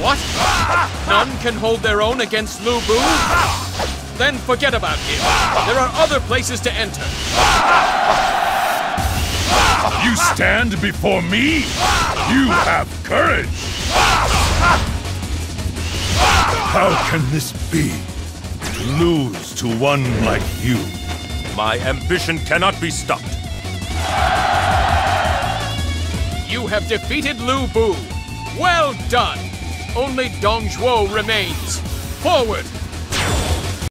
What? None can hold their own against Lu Bu? Then forget about him. There are other places to enter. You stand before me? You have courage! How can this be? Lose to one like you. My ambition cannot be stopped. You have defeated Lu Bu. Well done! Only Dong Zhuo remains. Forward!